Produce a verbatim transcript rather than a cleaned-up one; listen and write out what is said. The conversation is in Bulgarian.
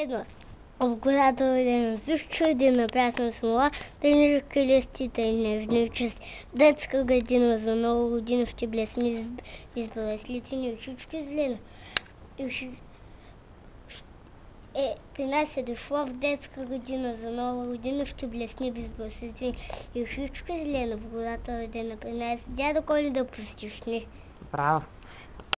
едно. В гората родена, с чудина пясна смола, тъй крилестите и нежни чисти. Детска градина за нова година ще блесни с белеслицини и всички зелена. Е, при нас е дошло в детска година за нова година ще блесни безбълсици и всичко зелено в гората родена при нас. Дядо Коледа постишни. Браво!